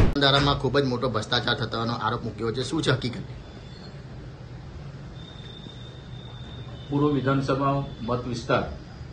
દારામાં ખૂબ જ મોટો ભ્રષ્ટાચાર થવાનો આરોપ મૂક્યો છે, શું છે હકીકત? પૂર્વ વિધાનસભા મત વિસ્તાર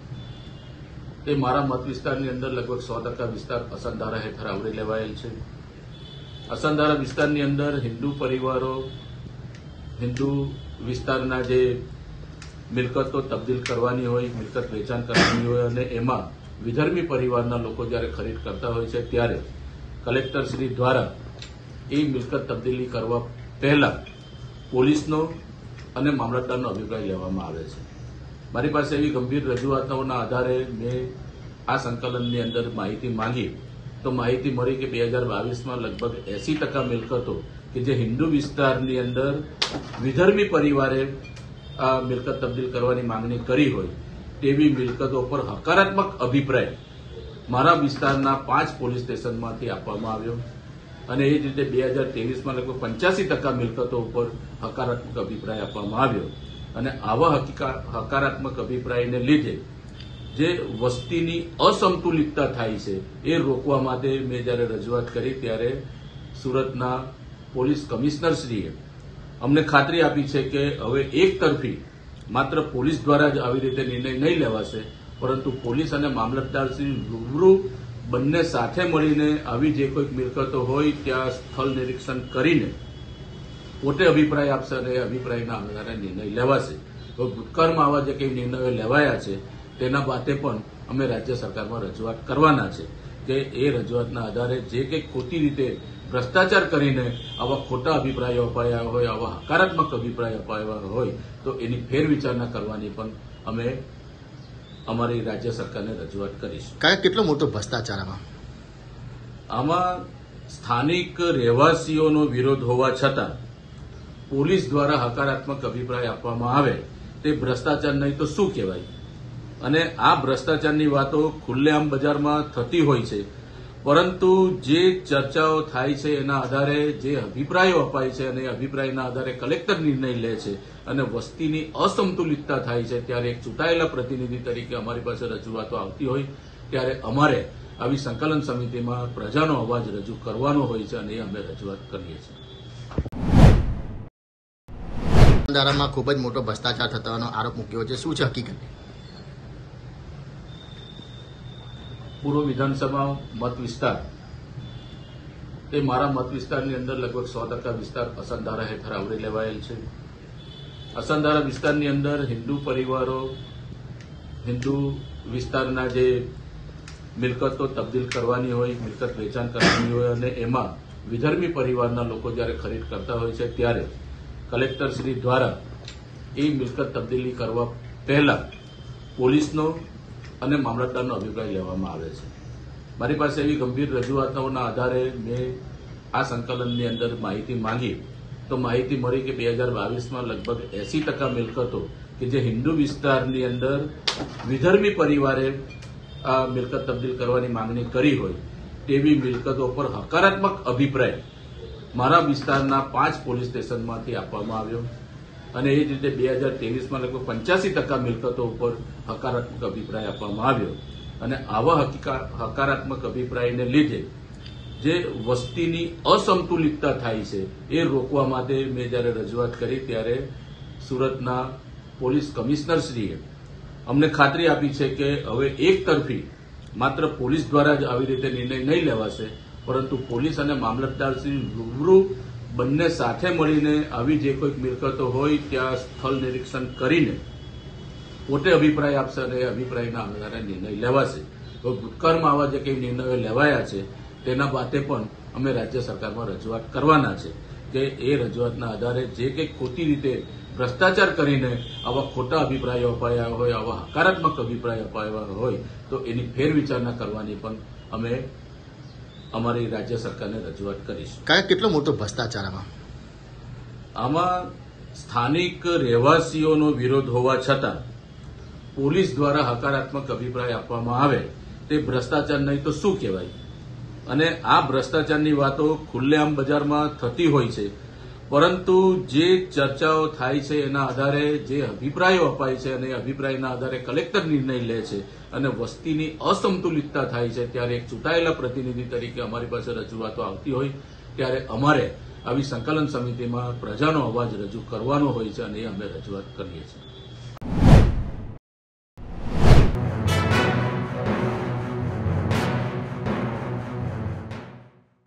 એ મારા મત વિસ્તારની અંદર લગભગ 100% વિસ્તાર અસનધારા હેઠળ આવરી લેવાયેલ છે. અસનધારા વિસ્તારની અંદર હિન્દુ પરિવારો, હિન્દુ વિસ્તારના જે મિલકતો તબદીલ કરવાની હોય, મિલકત વેચાણ કરવાની હોય અને એમાં વિધર્મી પરિવારના લોકો જ્યારે ખરીદ કરતા હોય છે ત્યારે કલેક્ટર શ્રી દ્વારા એ મિલકત તબદીલી કરવા પહેલા પોલીસનો અને મામલતદારનો અભિપ્રાય લેવામાં આવે છે. મારી પાસે એવી ગંભીર રજૂઆતોના આધારે મેં આ સંકલનની અંદર માહિતી માંગી તો માહિતી મળી કે 2022માં લગભગ 80% મિલકતો કે જે હિન્દુ વિસ્તારની અંદર વિધર્મી પરિવારે આ મિલકત તબદીલ કરવાની માંગણી કરી હોય તેવી મિલકતો પર હકારાત્મક અભિપ્રાય મારા વિસ્તારના 5 પોલીસ સ્ટેશનમાંથી આપવામાં આવ્યો અને એ જ રીતે 2023માં લગભગ 85% મિલકતો ઉપર હકારાત્મક અભિપ્રાય આપવામાં આવ્યો અને આવા હકારાત્મક અભિપ્રાયને લીધે જે વસ્તીની અસંતુલિતતા થાય છે એ રોકવા માટે મેં જ્યારે રજૂઆત કરી ત્યારે સુરતના પોલીસ કમિશનરશ્રીએ અમને ખાતરી આપી છે કે હવે એકતરફી માત્ર પોલીસ દ્વારા જ આવી રીતે નિર્ણય નહીં લેવાશે, પરંતુ પોલીસ અને મામલતદારશ્રી રૂબરૂ બંને સાથે મળીને આવી જે કોઈક મિલકતો હોય ત્યાં સ્થળ નિરીક્ષણ કરીને પોતે અભિપ્રાય આપશે અને એ અભિપ્રાયના આધારે નિર્ણય લેવાશે. તો ભૂતકાળમાં આવા જે કંઈ નિર્ણયો લેવાયા છે તેના બાબતે પણ અમે રાજ્ય સરકારમાં રજૂઆત કરવાના છે કે એ રજૂઆતના આધારે જે કંઈક ખોટી રીતે ભ્રષ્ટાચાર કરીને આવા ખોટા અભિપ્રાયો અપાયા હોય, આવા હકારાત્મક અભિપ્રાય અપાયા હોય તો એની ફેરવિચારણા કરવાની પણ અમે અમારી રાજ્ય સરકારને રજૂઆત કરીશું. કેટલો મોટો ભ્રષ્ટાચાર આમાં સ્થાનિક રહેવાસીઓનો વિરોધ હોવા છતાં પોલીસ દ્વારા હકારાત્મક અભિપ્રાય આપવામાં આવે તે ભ્રષ્ટાચાર નહીં તો શું કહેવાય? અને આ ભ્રષ્ટાચારની વાતો ખુલ્લેઆમ બજારમાં થતી હોય છે, પરંતુ જે ચર્ચાઓ થાય છે એના આધારે જે અભિપ્રાયો અપાય છે અને અભિપ્રાયના આધારે કલેક્ટર નિર્ણય લે છે અને વસ્તીની અસંતુલિતતા થાય છે ત્યારે એક ચૂંટાયેલા પ્રતિનિધિ તરીકે અમારી પાસે રજૂઆતો આવતી હોય ત્યારે અમારે આવી સંકલન સમિતિમાં પ્રજાનો અવાજ રજૂ કરવાનો હોય છે અને એ અમે રજૂઆત કરીએ છીએ. દારામાં ખૂબ જ મોટો ભ્રષ્ટાચાર થવાનો આરોપ મૂક્યો છે, શું છે હકીકત? પૂર્વ વિધાનસભા મત વિસ્તાર એ મારા મત વિસ્તારની અંદર લગભગ 100% વિસ્તાર અસનધારા હેઠળ આવરી લેવાયેલ છે. અસનધારા વિસ્તારની અંદર હિન્દુ પરિવારો, હિન્દુ વિસ્તારના જે મિલકતો તબદીલ કરવાની હોય, મિલકત વેચાણ કરવાની હોય અને એમાં વિધર્મી પરિવારના લોકો જ્યારે ખરીદ કરતા હોય છે ત્યારે કલેક્ટર શ્રી દ્વારા એ મિલકત તબદીલી કરવા પહેલા પોલીસનો અને મામલતદારનો અભિપ્રાય લેવામાં આવે છે. મારી પાસે એવી ગંભીર રજૂઆતોના આધારે મેં આ સંકલનની અંદર માહિતી માંગી તો માહિતી મળી કે 2022માં લગભગ 80% મિલકતો કે જે હિન્દુ વિસ્તારની અંદર વિધર્મી પરિવારે આ મિલકત તબદીલ કરવાની માંગણી કરી હોય તેવી મિલકતો પર હકારાત્મક અભિપ્રાય મારા વિસ્તારના 5 પોલીસ સ્ટેશનમાંથી આપવામાં આવ્યો અને એ જ રીતે 2023માં લગભગ 85% મિલકતો ઉપર હકારાત્મક અભિપ્રાય આપવામાં આવ્યો અને આવા હકારાત્મક અભિપ્રાયને લીધે જે વસ્તીની અસંતુલિતતા થાય છે એ રોકવા માટે મેં જ્યારે રજૂઆત કરી ત્યારે સુરતના પોલીસ કમિશનરશ્રીએ અમને ખાતરી આપી છે કે હવે એકતરફી માત્ર પોલીસ દ્વારા જ આવી રીતે નિર્ણય નહીં લેવાશે, પરંતુ પોલીસ અને મામલતદારશ્રી રૂબરૂ બંને સાથે મળીને આવી જે કોઈક મિલકતો હોય ત્યાં સ્થળ નિરીક્ષણ કરીને પોતે અભિપ્રાય આપશે અને એ અભિપ્રાયના આધારે નિર્ણય લેવાશે. તો ભૂતકાળમાં આવા જે કંઈ નિર્ણયો લેવાયા છે તેના બાબતે પણ અમે રાજ્ય સરકારમાં રજૂઆત કરવાના છે કે એ રજૂઆતના આધારે જે કંઈક ખોટી રીતે ભ્રષ્ટાચાર કરીને આવા ખોટા અભિપ્રાયો અપાયા હોય, આવા હકારાત્મક અભિપ્રાય અપાયા હોય તો એની ફેરવિચારણા કરવાની પણ અમે અમારી રાજ્ય સરકારને રજૂઆત કરીશું. કેટલો મોટો ભ્રષ્ટાચાર આમાં સ્થાનિક રહેવાસીઓનો વિરોધ હોવા છતાં પોલીસ દ્વારા હકારાત્મક અભિપ્રાય આપવામાં આવે તે ભ્રષ્ટાચાર નહીં તો શું કહેવાય? અને આ ભ્રષ્ટાચારની વાતો ખુલ્લેઆમ બજારમાં થતી હોય છે, પરંતુ જે ચર્ચાઓ થાય છે એના આધારે જે અભિપ્રાયો અપાય છે અને એ અભિપ્રાયના આધારે કલેક્ટર નિર્ણય લે છે અને વસ્તીની અસંતુલિતતા થાય છે ત્યારે એક ચૂંટાયેલા પ્રતિનિધિ તરીકે અમારી પાસે રજૂઆતો આવતી હોય ત્યારે અમારે આવી સંકલન સમિતિમાં પ્રજાનો અવાજ રજૂ કરવાનો હોય છે અને એ અમે રજૂઆત કરીએ છીએ.